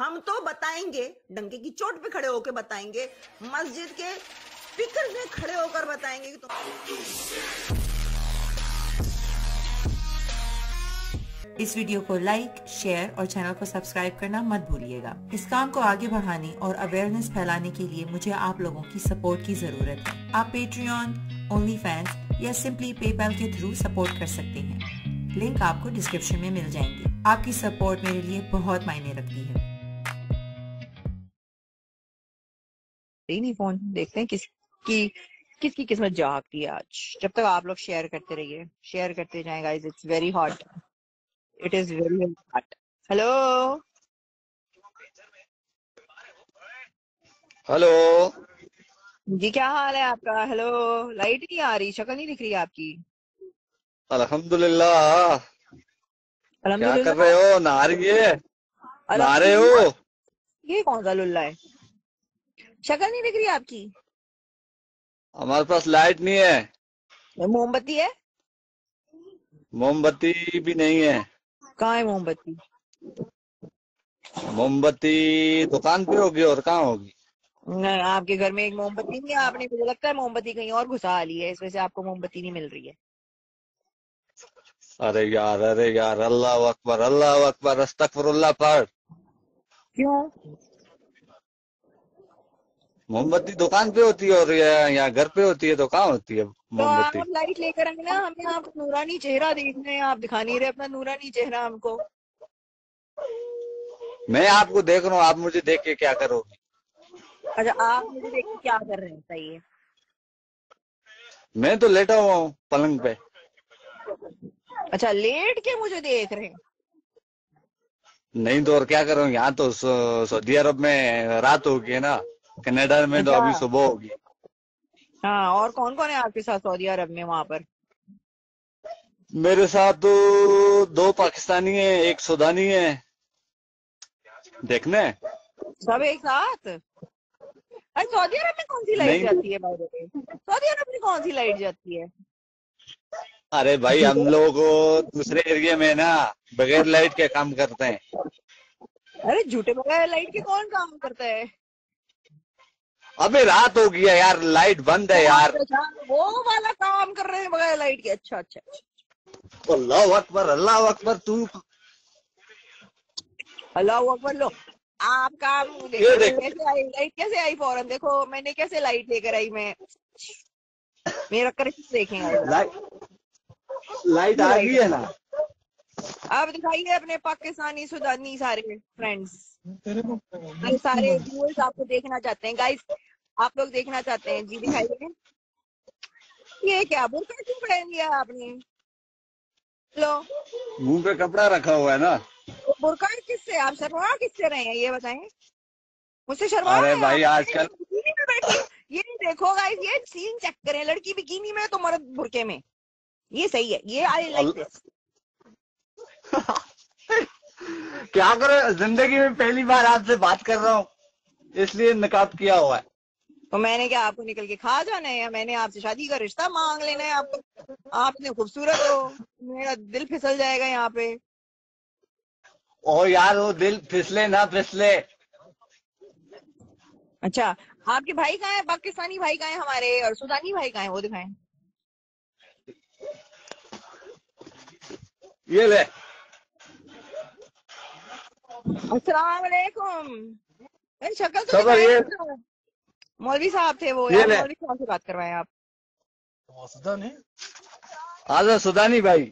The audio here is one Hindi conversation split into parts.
हम तो बताएंगे, डंके की चोट पे खड़े होकर बताएंगे, मस्जिद के स्पीकर में खड़े होकर बताएंगे कि इस वीडियो को लाइक, शेयर और चैनल को सब्सक्राइब करना मत भूलिएगा। इस काम को आगे बढ़ाने और अवेयरनेस फैलाने के लिए मुझे आप लोगों की सपोर्ट की जरूरत है। आप पेट्रियन, ओनली फैंस या सिंपली पेपैल के थ्रू सपोर्ट कर सकते हैं। लिंक आपको डिस्क्रिप्शन में मिल जाएंगे। आपकी सपोर्ट मेरे लिए बहुत मायने रखती है। नहीं फोन देखते हैं किसकी किस्मत जागती है आज। जब तक आप लोग शेयर करते रहिए, शेयर करते जाएं guys. It's very hot, it is very hot. Hello hello जी, क्या हाल है आपका? हेलो, लाइट नहीं आ रही, शक्ल नहीं दिख रही आपकी। अल्हम्दुलिल्लाह। क्या कर अल्हम्दुलिल्लाह। रहे हो? नहा रही है? नहा रहे अल्हम्दुलिल्लाह, हो? ये कौन सा लुल्ला है? शक्ल नहीं दिख रही आपकी। हमारे पास लाइट नहीं है। मोमबत्ती है? मोमबत्ती भी नहीं है। कहाँ है मोमबत्ती? मोमबत्ती दुकान पे होगी और कहाँ होगी? नहीं, आपके घर में एक मोमबत्ती नहीं है। आपने, मुझे लगता है मोमबत्ती कहीं और घुसा ली है, इस वजह से आपको मोमबत्ती नहीं मिल रही है। अरे यार, अल्लाह अकबर, अस्तगफिरुल्लाह पढ़। क्यों? मोमबत्ती दुकान पे होती है और यहाँ घर पे होती है, तो कहाँ होती है तो आप मोमबत्ती? लाइट लेकर आए ना, हमें आपका नूरानी चेहरा देखना है। आप दिखा नहीं रहे अपना नूरानी चेहरा हमको। मैं आपको देख रहा हूँ, आप मुझे देख के क्या करोगे? अच्छा, आप मुझे देख के क्या कर रहे हैं? सही है। मैं तो लेटा हुआ हूँ पलंग पे। अच्छा, लेट के मुझे देख रहे हैं? नहीं तो और क्या करूँ? यहाँ तो सऊदी अरब में रात होगी है ना, कनाडा में तो अच्छा, अभी सुबह होगी। हाँ। और कौन कौन है आपके साथ सऊदी अरब में वहां पर? मेरे साथ तो 2 पाकिस्तानी है, 1 सूडानी है। देखने सब एक साथ? अरे सऊदी अरब में कौन सी लाइट नहीं। जाती है by the way? Saudi Arab में कौन सी लाइट जाती है? अरे भाई, हम झूठे। लोग दूसरे एरिया में ना बगैर लाइट के काम करते हैं। अरे झूठे, बगैर लाइट के कौन काम करता है? अबे रात हो गई है यार, लाइट बंद है यार। अच्छा, वो वाला काम कर रहे हैं बगैर लाइट के। अच्छा अच्छा। अल्लाह अकबर, अल्लाह अकबर। तू अल्लाह अकबर। लो, आपका ये देखो देख, कैसे आई लाइट, कैसे आई फौरन। देखो मैंने कैसे लाइट लेकर आई। मैं मेरा करके देखेंगे आप। लाइट लाइट ये आ लाइट गई है। है ना। आप दिखाइए अपने पाकिस्तानी सुदानी सारे फ्रेंड्स, सारे व्यूअर्स आपको देखना चाहते हैं गाइस। आप लोग देखना चाहते हैं जी, दिखाइए। ये क्या बुर्का क्यों पहन लिया आपने? लो, मुंह पे कपड़ा रखा हुआ है ना। तो बुर्का किससे, आप शर्मा किससे रहे हैं ये बताएं? मुझसे शर्मा अरे रहे हैं भाई आप? आजकल बिकिनी में बैठी हूँ। ये देखो गाइस, ये सीन चेक करें। लड़की बिकिनी में तो मर्द बुरके में। ये सही है, ये आई लाइक दिस। क्या करो, जिंदगी में पहली बार आपसे बात कर रहा हूँ, इसलिए नकाब किया हुआ है। तो मैंने क्या आपको निकल के खा जाना है, या मैंने आपसे शादी का रिश्ता मांग लेना है आपको? आप इतने खूबसूरत हो, मेरा दिल फिसल जाएगा यहाँ पे। ओ यार, वो दिल फिसले ना फिसले। अच्छा, आपके भाई कहाँ है? पाकिस्तानी भाई कहाँ है हमारे, और सुदानी भाई कहाँ है? वो दिखाएं। ये ले। अस्सलाम वालेकुम। मेरी शक्ल तो सबर ये दिखाएं। मौलवी साहब थे वो, ये यार ले। मौलवी साहब से बात करवाएं आप। आजा सुदानी भाई।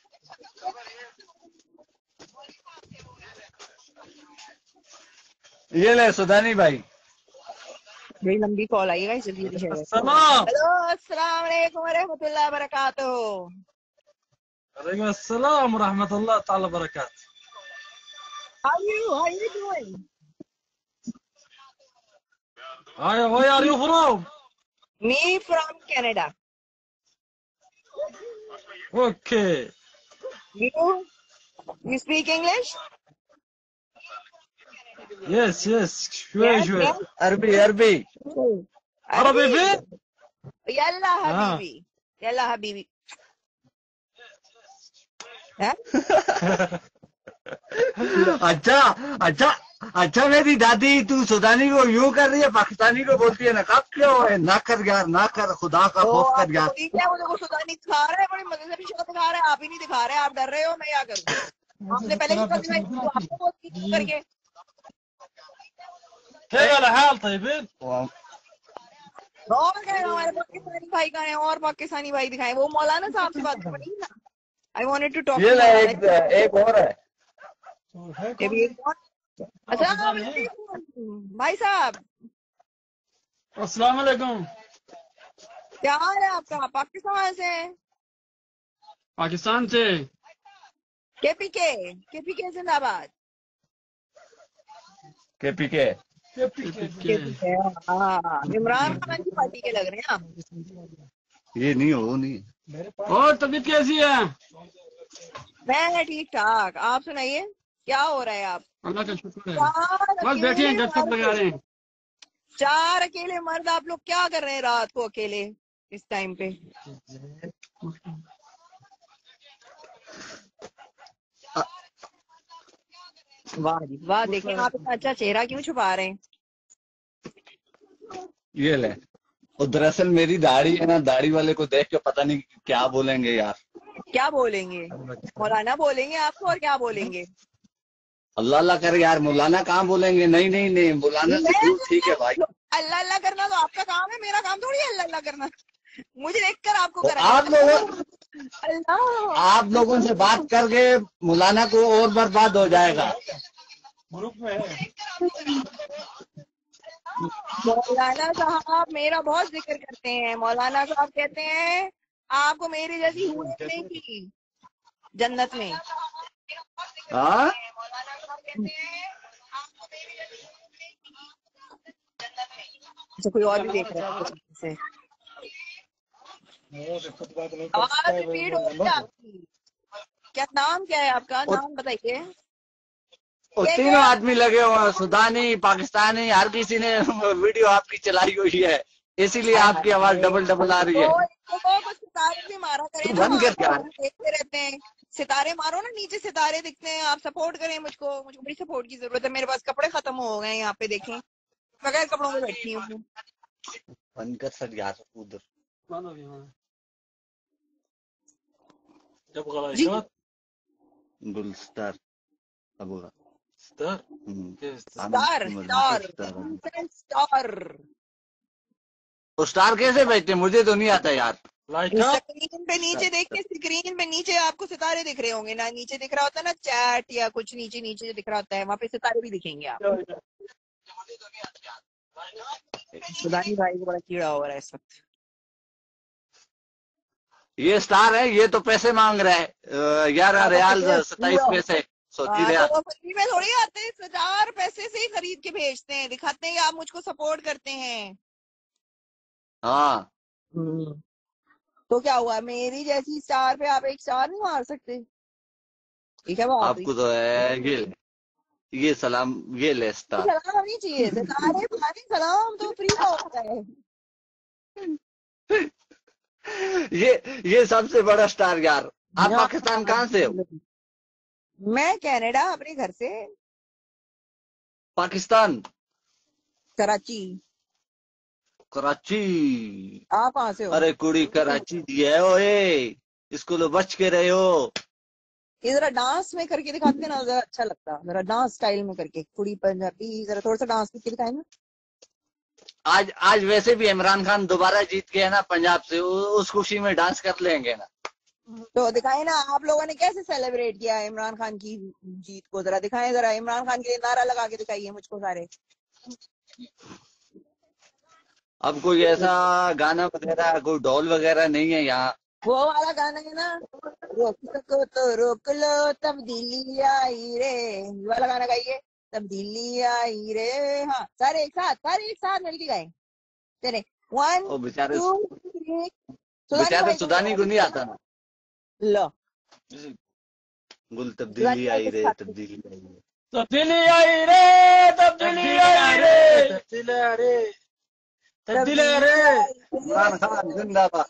ये ले सुदानी भाई। बड़ी लंबी कॉल आई है, जल्दी जल्दी शेयर। अस्सलाम हेलो, अस्सलाम वालेकुम रहमतुल्लाह बरकातहू। वालेकुम अस्सलाम रहमतुल्लाह ताला बरकात। How you doing? Where are you from? Me from Canada. Okay. You speak English? Yes. Yes, شوي. yes. अरबी अरबी। عربي في؟ يلا حبيبي، يلا حبيبي. ها؟ अच्छा अच्छा, अच्छा मेरी दादी, तू सुदानी को यूं कर रही है, पाकिस्तानी को बोलती है नकाब क्यों है? ना कर यार, ना कर, खुदा का तो खौफ कर आपको यार। ठीक है, वो देखो सुदानी दिखा रहा है, बड़ी मजे से भी शक्ल दिखा रहा है, आप ही नहीं दिखा रहे, आप डर रहे हो, मैं क्या करूँ? आपने पहले शक्ल दिखाई तो आपको बोलती क्यों करके? كيف الحال طيبين؟ और क्या है, हमारे पाकिस्तानी भाई कहाँ हैं? और पाकिस्तानी भाई दिखाएं। वो मौलाना साहब से बात करनी ना। आई वांटेड टू टॉक ये टू ले, मौलाना। एक और है। ये भी एक और। अस्सलाम वालेकुम भाई साहब, अस्सलाम वालेकुम। क्या हाल है आपका? पाकिस्तान से? पाकिस्तान से। केपीके जिंदाबाद। केपीके। केपीके, हाँ, इमरान खान की पार्टी के लग रहे हैं आप। ये नहीं हो, नहीं। और तबीयत कैसी है? मैं ठीक ठाक, आप सुनाइए क्या हो रहा है? आप अल्लाह का शुक्र है, चार बस बैठे हैं, अकेले गपशप लगा रहे हैं। मर्द, 4 अकेले मर्द, आप लोग क्या कर रहे हैं रात को अकेले इस टाइम पे? वाह जी वाह, देखिए आप इतना अच्छा चेहरा क्यों छुपा रहे हैं? ये ले। और दरअसल मेरी दाढ़ी है ना, दाढ़ी वाले को देख के पता नहीं क्या बोलेंगे यार। क्या बोलेंगे? मौलाना बोलेंगे आपको, और क्या बोलेंगे? अल्लाह अल्लाह कर यार, मौलाना कहाँ बोलेंगे? नहीं नहीं नहीं, मौलाना से दूर, ठीक है भाई। अल्लाह अल्लाह करना तो आपका काम है, मेरा काम थोड़ी है अल्लाह अल्लाह करना। मुझे देखकर आपको तो करा आप लोगों से बात करके मौलाना को और बर्बाद हो जाएगा। मौलाना साहब मेरा बहुत जिक्र करते हैं। मौलाना साहब कहते हैं आपको मेरी जैसी हूर मिलेगी जन्नत में। हाँ, मौलाना साहब कहते हैं आपको मेरी जैसी हूर मिलेगी जन्नत में। अच्छा, कोई और भी देख रहा है से आवाज रिपीट हो रही है आपकी। क्या नाम क्या है आपका? नाम बताइए। और तीनों आदमी लगे हुए हैं, सुदानी, पाकिस्तानी, हर किसी ने वीडियो आपकी चलाई हुई है, इसीलिए आपकी आवाज डबल डबल आ रही है। तो सितारे भी मारा करें ना, बंद कर यार। देखते रहते हैं। सितारे मारो ना, नीचे सितारे दिखते हैं। आप सपोर्ट करें मुझको बड़ी सपोर्ट की जरूरत है। मेरे पास कपड़े खत्म हो गए, यहाँ पे देखें, बगैर कपड़ों में बैठी हूँ। बंद कर सर यार उधर। गुलस्तार अबूगा ستار. स्टार कैसे भेजते? मुझे तो नहीं आता यार। स्क्रीन पे नीचे देख के, स्क्रीन पे नीचे आपको सितारे दिख रहे होंगे ना, नीचे दिख रहा होता है ना चैट या कुछ, नीचे नीचे दिख रहा होता है, वहाँ पे सितारे भी दिखेंगे आप। सुदानी भाई को बड़ा कीड़ा हो रहा है इस वक्त। ये स्टार है, ये तो पैसे मांग रहा है 11 रियाल 27 पैसे। सोची रहा तो फ्री में थोड़ी आते हैं, 1000 पैसे से ही खरीद के भेजते हैं, दिखाते हैं कि आप मुझको सपोर्ट करते हैं। हाँ, तो क्या हुआ, मेरी जैसी स्टार पे आप एक स्टार नहीं मार सकते? ठीक है, वो आपको तो है ये सलाम, ये ले स्टार। सलाम नहीं चाहिए, सितारे मारे, सलाम तो फ्री का होता है। ये सबसे बड़ा स्टार यार। आप पाकिस्तान कहाँ से हो? मैं कनाडा, अपने घर से। पाकिस्तान कराची। कराची। आप कहाँ से हो? अरे कुड़ी कराची दी है ओए, इसको तो बच के रहे हो। ये जरा डांस में करके दिखाते ना, जरा अच्छा लगता, जरा डांस स्टाइल में करके, कुड़ी पंजाबी, जरा थोड़ा सा डांस करके दिखाए ना। आज वैसे भी इमरान खान दोबारा जीत गया ना पंजाब से, उस खुशी में डांस कर लेंगे ना। तो दिखाए ना, आप लोगों ने कैसे सेलिब्रेट किया इमरान खान की जीत को, जरा दिखाएं, जरा इमरान खान के लिए नारा लगा के दिखाइए मुझको सारे। अब कोई ऐसा गाना वगैरह, कोई ढोल वगैरह नहीं है यहाँ। वो वाला गाना है ना, रोक सको तो रोक लो, तब्दीली आई रे, ये वाला गाना गाइए, तब्दीली आई रे। हाँ, सारे एक साथ मिलके गाए। चले, 1 2 3। बेचारे सुदानी को नहीं आता ना। लो, गुल तब्दीली आई रे, तब्दीली आई रे, तब्दीली आई रे, तब्दीली आई रे, तब्दीली आई रे, तब्दीली आई रे। इमरान खान जिंदाबाद।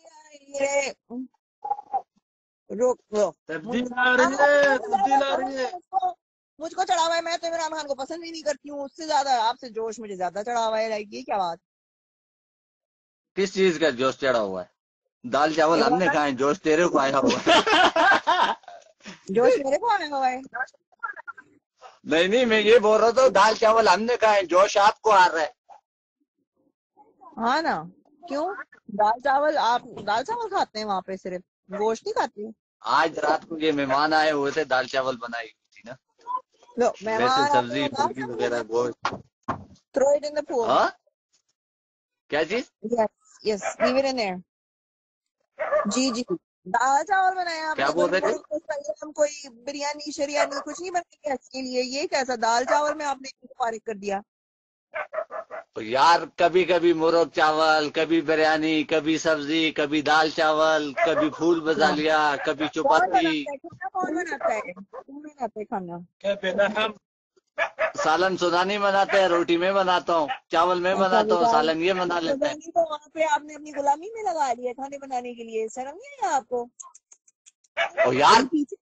रोक लो, तब्दीली आ रही है, तब्दीली आ रही है। मुझको चढ़ा हुआ है, मैं तो इमरान खान को पसंद भी नहीं करती हूँ, उससे ज्यादा आपसे जोश मुझे ज्यादा चढ़ा हुआ है। लाइक ये क्या बात? किस चीज का जोश चढ़ा हुआ है? दाल चावल हमने खाए, जोश तेरे को आया हुआ है। जोश मेरे को आया हुआ है। नहीं नहीं, मैं ये बोल रहा था दाल चावल हमने खाए, जोश आपको आ रहा है। हाँ ना, क्यों? दाल चावल, आप दाल चावल खाते हैं वहां पे, सिर्फ गोश्त नहीं खाते हैं? आज रात को ये मेहमान आए हुए थे, दाल चावल बनाई हुई थी ना। लो, वैसे मेहमान सब्जी मुर्गी वगैरह गोश्त। Throw it in the pool. हाँ, क्या चीज? Yes yes, leave it in there. जी जी, दाल चावल बनाया क्या आपने, बोल कोई रहे थे? मुर्ग सल्लम, कोई बिरयानी शरियानी कुछ नहीं बनाई इसके लिए? ये कैसा दाल चावल में आपने फारिग कर दिया? तो यार कभी कभी मुर्ग चावल, कभी बिरयानी, कभी सब्जी, कभी दाल चावल, कभी फूल बजा लिया, कभी कौन चपाती। बनाता है खाना? कौन बनाता है? कौन बनाता है खाना? كيف हम सालन सुदानी बनाते हैं, रोटी में बनाता हूँ, चावल में अच्छा बनाता हूँ, बताओ। सालन ये बना लेते हैं। तो वहाँ पे आपने अपनी गुलामी में लगा लिया खाने बनाने के लिए, शर्म नहीं है आपको? और यार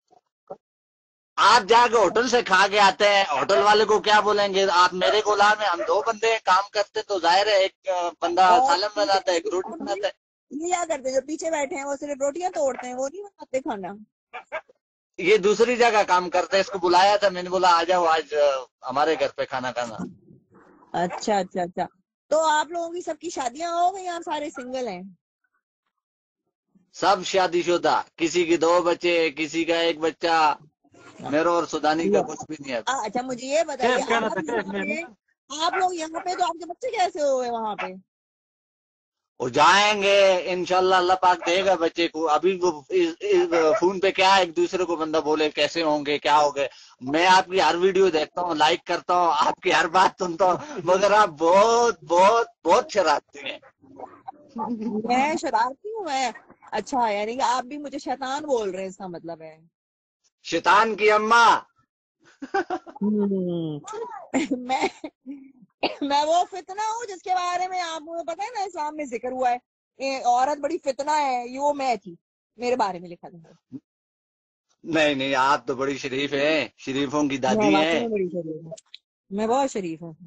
आप जाके होटल से खा के आते हैं, होटल वाले को क्या बोलेंगे? आप मेरे गुलाम है, हम दो बंदे काम करते तो जाहिर है एक बंदा और सालन बनाता है, एक रोटी बनाता है। ये क्या करते हैं जो पीछे बैठे हैं? वो सिर्फ रोटियां तोड़ते हैं, वो नहीं बनाते खाना? ये दूसरी जगह काम करते हैं, इसको बुलाया था, मैंने बोला आ जाओ आज हमारे घर पे खाना खाना। अच्छा अच्छा अच्छा, तो आप लोगों की सबकी शादियां हो गई, आप सारे सिंगल हैं? सब शादीशुदा, किसी की 2 बच्चे, किसी का 1 बच्चा, मेरा और सुदानी का कुछ भी नहीं है। अच्छा मुझे ये बताइए, كيف كانت आप كيف आप लोग यहाँ पे, तो आपके बच्चे कैसे हुए वहाँ पे? वो जाएंगे इंशाल्लाह, अल्लाह पाक देगा बच्चे को। अभी वो इस फोन पे क्या एक दूसरे को बंदा बोले कैसे होंगे क्या होंगे। मैं आपकी हर वीडियो देखता हूँ, लाइक करता हूँ, आपकी हर बात सुनता हूँ, मगर आप बहुत बहुत बहुत शरारती हैं। मैं शरारती हूँ मैं? अच्छा, यानी कि आप भी मुझे शैतान बोल रहे हैं, इसका मतलब है? शैतान की अम्मा। मैं मैं वो फितना हूँ जिसके बारे में आपको पता है ना, इस्लाम में जिक्र हुआ है, ये औरत बड़ी फितना है, ये वो मैं थी, मेरे बारे में लिखा था। नहीं नहीं, आप तो बड़ी शरीफ हैं, शरीफों की मैं दादी वाकई में हैं। बड़ी शरीफ हूँ, मैं बहुत शरीफ हूँ।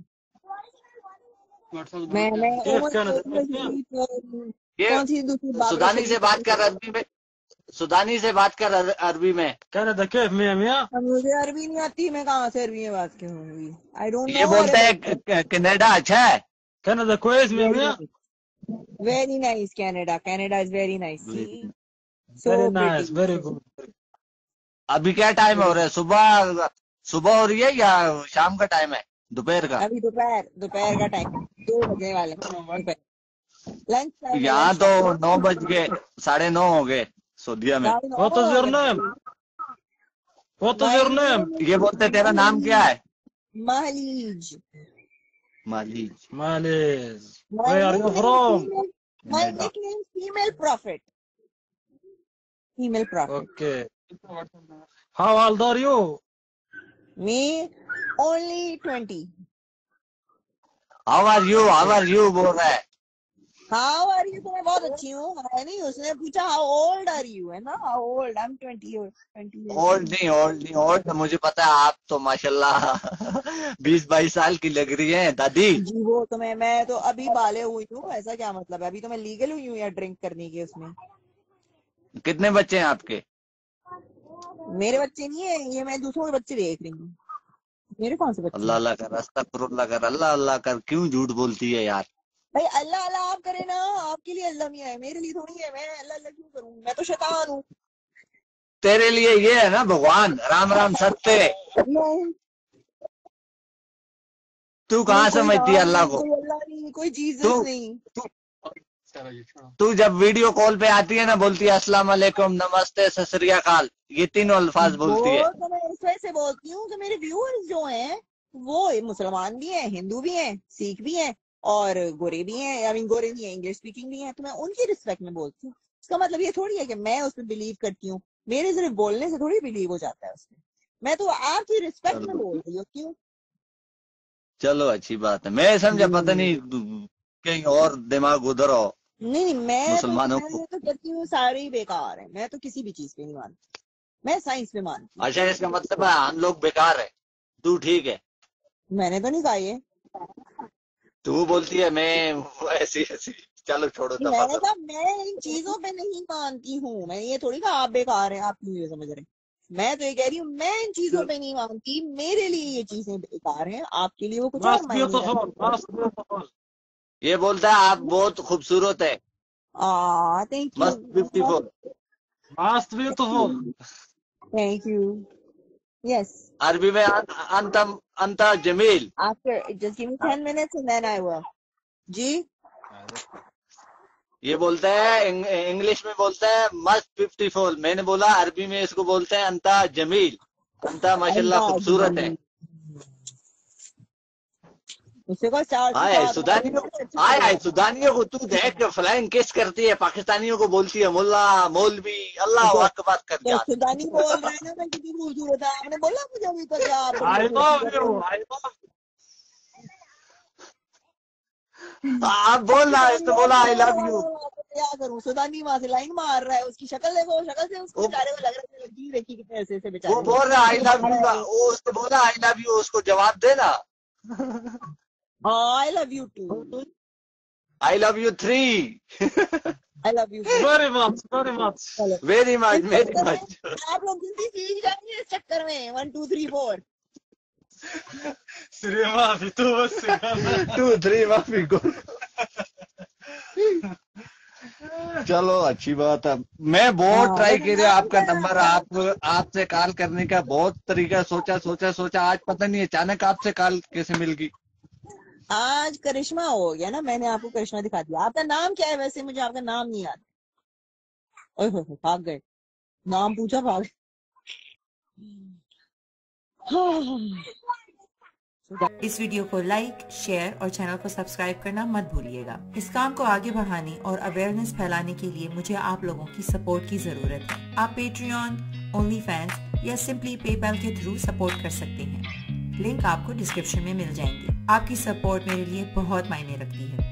मैं كيف उम्र كانت में शरीफ हूँ। ये कौन सी दूसरी बात सुदानी से बात कर अरबी में, सुदानी से बात कर अरबी में। كندا كيف 100 मुझे अरबी नहीं आती, मैं कहाँ से अरबी में बात करूंगी? आई डोंट ये नो बोलते अरबिक। हैं कनाडा अच्छा है। كندا كويس 100 very nice Canada, Canada is very nice, see so very pretty. nice very good अभी क्या टाइम हो रहा है? सुबह सुबह हो रही है या शाम का टाइम है, दोपहर का? अभी दोपहर दोपहर का टाइम, 2 बजने वाले दोपहर, लंच टाइम है, यहाँ लंच तो टाइम। 9 बज गए, 9:30 हो गए सऊदीया में। what is your name what is your name ये बोलते तेरा नाम क्या है? महलीज। मालिक। Malis where are you from My nickname female prophet. Female prophet. okay how old are you Me only 20. How are you बोल रहा है। How are you? तो मैं बहुत अच्छी हूँ। है नहीं, उसने पूछा how old are you, है ना? How old? I'm 20 years. Old नहीं ओल्ड, मुझे पता है आप तो माशाल्लाह 20-22 साल की लग रही हैं दादी। जी वो तो मैं तो अभी बाले हुई हूँ, ऐसा क्या मतलब है? अभी तो मैं लीगल हुई हूँ यार ड्रिंक करने की उसमें। कितने बच्चे हैं आपके? मेरे बच्चे नहीं है ये, मैं दूसरों के बच्चे देख रही हूँ। मेरे कौन से बच्चे? अल्लाह अल्लाह कर, अस्तगफिरुल्लाह कर, अल्लाह अल्लाह कर, क्यों झूठ बोलती है यार? भाई अल्लाह अल्लाह आप करे ना, आपके लिए अल्लाह मियाँ है, मेरे लिए थोड़ी है। मैं अल्लाह अल्लाह क्यों करूँ? मैं तो शैतान हूँ। तेरे लिए ये है ना भगवान, राम राम सत्य। नहीं, तू कहाँ कोई समझती है राम अल्लाह नहीं, को? कोई अल्लाह नहीं, कोई जीसस तू नहीं। तू जब वीडियो कॉल पे आती है ना, बोलती है अस्सलाम वालेकुम, नमस्ते, सत श्री अकाल, ये तीनों अल्फाज बोलती है। वो तो मैं इस वजह से बोलती हूँ कि मेरे व्यूअर्स जो हैं वो मुसलमान भी हैं, हिंदू भी हैं, सिख भी हैं और गोरे भी हैं। आई मीन गोरे नहीं है, इंग्लिश स्पीकिंग भी हैं, तो मैं उनकी रिस्पेक्ट में बोलती हूँ। इसका मतलब ये थोड़ी है कि मैं उसमें बिलीव करती हूँ, मेरे सिर्फ बोलने से थोड़ी बिलीव हो जाता है उसमें। मैं तो आपकी रिस्पेक्ट में बोल रही हूँ। क्यों? चलो अच्छी बात है, मैं समझा पता नहीं कहीं और दिमाग उधर हो। नहीं, मुसलमानों को मैं तो कहती हूँ सारे ही बेकार है। मैं तो किसी भी चीज पे नहीं मानती, मैं साइंस पे मानती हूँ। अच्छा, इसका मतलब है हम लोग बेकार है। तू ठीक है। मैंने तो नहीं कहा ये। तू बोलती है मैं ऐसी ऐसी। चलो छोड़ो, दफा मैंने करो। कहा मैं इन चीजों पे नहीं मानती हूँ। मैंने ये थोड़ी कहा आप बेकार हैं, आप क्यों ये समझ रहे। मैं तो ये कह रही हूँ मैं इन चीजों पे नहीं मानती, मेरे लिए ये चीजें बेकार हैं, आपके लिए वो कुछ और Most मायने beautiful, रखती most beautiful. ये बोलता है आप बहुत खूबसूरत है। थैंक यू, मस्त beautiful. Most beautiful. Thank you, yes. अरबी में अंतम अंता जमील। After just give me 10 minutes and then I will। जी ये बोलता है इंग्लिश में बोलता है मस्त ब्यूटीफुल। मैंने बोला अरबी में इसको बोलते हैं अंता जमील। अंता माशाल्लाह खूबसूरत है। उससे कोई चार आए सुदानियों को तू देख फ्लाइंग किस करती है, पाकिस्तानियों को बोलती है मुल्ला मौलवी अल्लाह अकबर कर तो जाती सुदानी बोल रहे हैं ना मैं कितनी खूबसूरत है। आपने बोला मुझे अभी तक आप I love you. I love you. आप बोल रहा है तो बोला आई लव यू। क्या करूं, सुदानी वहां से लाइन मार रहा है, उसकी शक्ल देखो, शक्ल से उसको बेचारे को लग रहा है लड़की देखी कितने ऐसे ऐसे बेचारे। वो बोल रहा आई लव यू, वो उसको बोला आई लव यू, उसको जवाब देना। I love you too, I love you 3। I love you Very much, very much. Very much very much. आप लोग जल्दी सीख जाएंगे इस चक्कर में। 1 2 3 4 Sri Mafi, tu bas sigana. 2 3 माफी को। चलो अच्छी बात है। मैं बहुत ट्राई किया आपका नंबर, आपसे कॉल करने का बहुत तरीका सोचा आज पता नहीं अचानक आपसे कॉल कैसे मिल गई। आज करिश्मा हो गया ना, मैंने आपको करिश्मा दिखा दिया। आपका नाम क्या है वैसे, मुझे आपका नाम नहीं याद। ओए होए होए, भाग गए, नाम पूछा भाग। इस वीडियो को लाइक, शेयर और चैनल को सब्सक्राइब करना मत भूलिएगा। इस काम को आगे बढ़ाने और अवेयरनेस फैलाने के लिए मुझे आप लोगों की सपोर्ट की जरूरत है। आप पेट्रियन, ओनली फैंस या सिंपली पेपैल के थ्रू सपोर्ट कर सकते हैं। लिंक आपको डिस्क्रिप्शन में मिल जाएंगे। आपकी सपोर्ट मेरे लिए बहुत मायने रखती है।